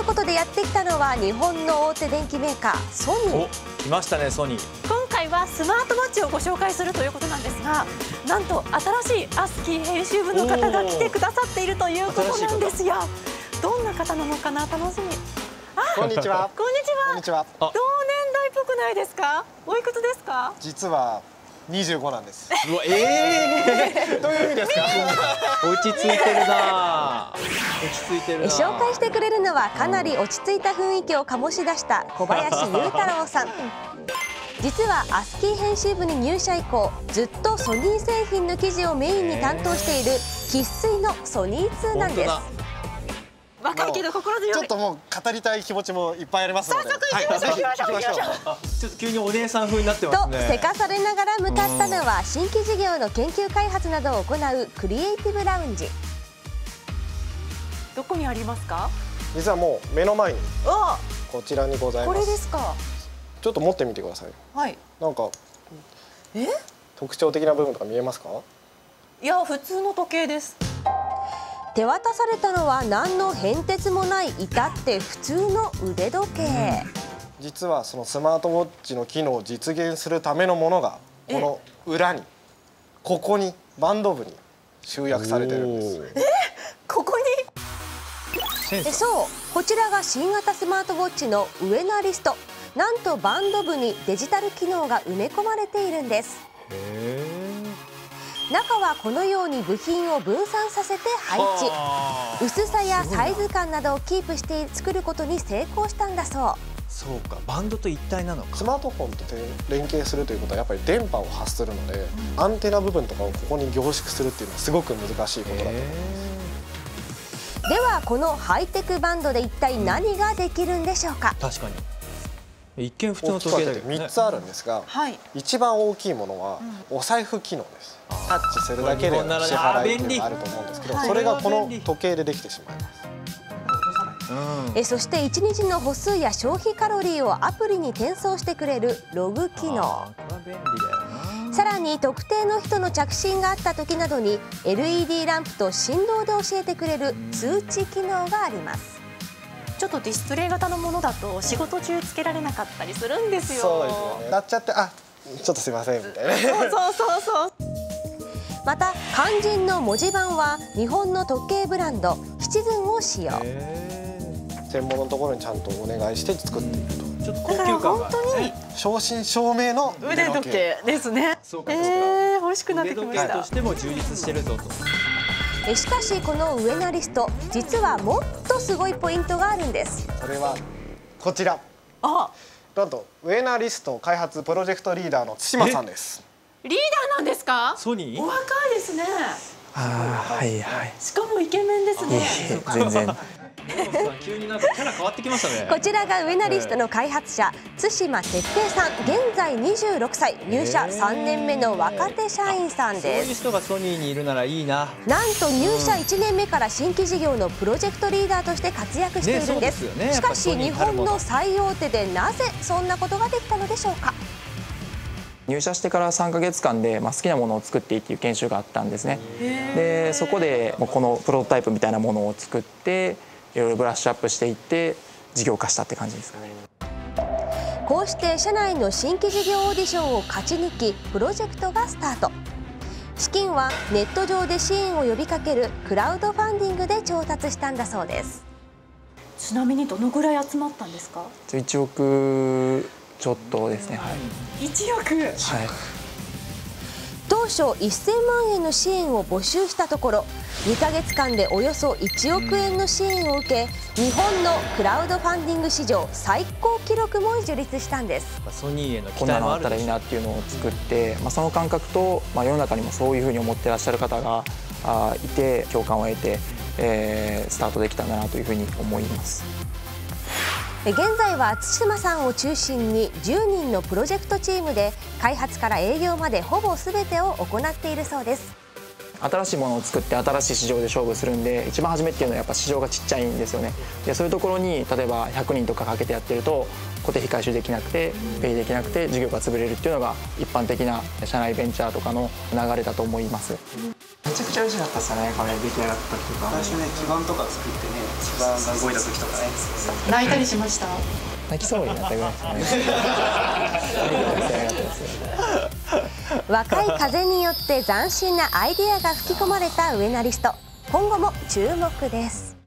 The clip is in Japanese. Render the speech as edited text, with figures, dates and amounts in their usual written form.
ことでやってきたのは日本の大手電機メーカーソニー。 来ましたね、ソニー。 今回はスマートウォッチをご紹介するということなんですが、なんと新しいアスキー編集部の方が来てくださっているということなんですよ。どんな方なのかな、楽しみ。 こんにちは。 こんにちは。 こんにちは。 同年代っぽくないですか？おいくつですか？ 実は25なんです。 うわ、 どういう意味ですか？ 落ち着いてるな。落ち着いてるな。 紹介してくれるのはかなり落ち着いた雰囲気を醸し出した小林雄太郎さん。実はアスキー編集部に入社以降、ずっとソニー製品の記事をメインに担当している生粋のソニー通なんです。 若いけど心強い。 ちょっともう語りたい気持ちもいっぱいありますので。 早速行きましょう。行きましょう。行きましょう。 ちょっと急にお姉さん風になってますね。 とせかされながら向かったのは新規事業の研究開発などを行うクリエイティブラウンジ。 どこにありますか？ 実はもう目の前にあ、 こちらにございこます。 れですか？ ちょっと持ってみてください。 はい。 なんか特徴的な部分とか見えますか？ いや、普通の時計です。 手渡されたのは何の変哲もない至って普通の腕時計。 実はそのスマートウォッチの機能を実現するためのものがこの裏に、ここにバンド部に集約されてるんです。 ここに？ そう、こちらが新型スマートウォッチの上なリスト。なんとバンド部にデジタル機能が埋め込まれているんです。中はこのように部品を分散させて配置。薄さやサイズ感などをキープして作ることに成功したんだそう。 そうか、バンドと一体なのか。 スマートフォンと連携するということはやっぱり電波を発するので、アンテナ部分とかをここに凝縮するっていうのはすごく難しいことだと思います。 ではこのハイテクバンドで一体何ができるんでしょうか。 確かに一見普通の時計だけどね。 3つあるんですが、 はい。 一番大きいものはお財布機能です。タッチするだけで支払いっていうのがあると思うんですけど、それがこの時計でできてしまいます。 そして1日の歩数や消費カロリーをアプリに転送してくれるログ機能。さらに特定の人の着信があった時などに LED ランプと振動で教えてくれる通知機能があります。 ちょっとディスプレイ型のものだと仕事中つけられなかったりするんですよ。 そうですよね。なっちゃって、あ、ちょっとすいませんみたいな。 そう。 また肝心の文字盤は日本の時計ブランドシチズンを使用。 専門のところにちゃんとお願いして作っていると。 ちょっと高だから級感が本当に正真正銘の腕時計ですね。 そうか欲しくなってきました腕時計と。しても充実してるぞと。 しかしこの上なリスト、実はもっとすごいポイントがあるんです。 それはこちら。 あ、 なんとウェナリスト開発プロジェクトリーダーの対馬さんです。 リーダーなんですか？ ソニー？ お若いですね。 はいはい。 しかもイケメンですね。 全然。 急になんかキャラ変わってきましたね。 こちらがウェナリストの開発者対馬哲平さん。現在26歳、入社3年目の若手社員さんそういうです。 人がソニーにいるならいいな。 なんと入社1年目から新規事業のプロジェクトリーダーとして活躍しているんです。しかし日本の最大手でなぜそんなことができたのでしょうか。 入社してから3ヶ月間で、好きなものを作っていいっていう研修があったんですね。でそこでこのプロトタイプみたいなものを作っていろいろブラッシュアップしていって事業化したって感じですかね。 こうして社内の新規事業オーディションを勝ち抜きプロジェクトがスタート。資金はネット上で支援を呼びかけるクラウドファンディングで調達したんだそうです。 ちなみにどのぐらい集まったんですか ？1億ちょっとですね。はい。 1億。 はい。 当初1000万円の支援を募集したところ2ヶ月間でおよそ1億円の支援を受け、日本のクラウドファンディング史上最高記録も樹立したんです。 ソニーへの期こんな待もあるでしょのあったらいいなっていうのを作って、その感覚と、世の中にもそういうふうに思ってらっしゃる方がいて共感を得て、スタートできたんだなというふうに思います。 現在は対馬さんを中心に10人のプロジェクトチームで開発から営業までほぼ全てを行っているそうです。 新しいものを作って新しい市場で勝負するんで、一番初めっていうのはやっぱ市場がちっちゃいんですよね。でそういうところに例えば100人とかかけてやってると固定費回収できなくてペイできなくて事業が潰れるっていうのが一般的な社内ベンチャーとかの流れだと思います。めちゃくちゃ嬉しかったですよね、これ出来上がった時とか。 最初ね、基盤とか作ってね、基盤が動いた時とかね、 泣いたりしました。 泣きそうになったぐらいですね。 若い風によって斬新なアイデアが吹き込まれた上ナリスト、今後も注目です。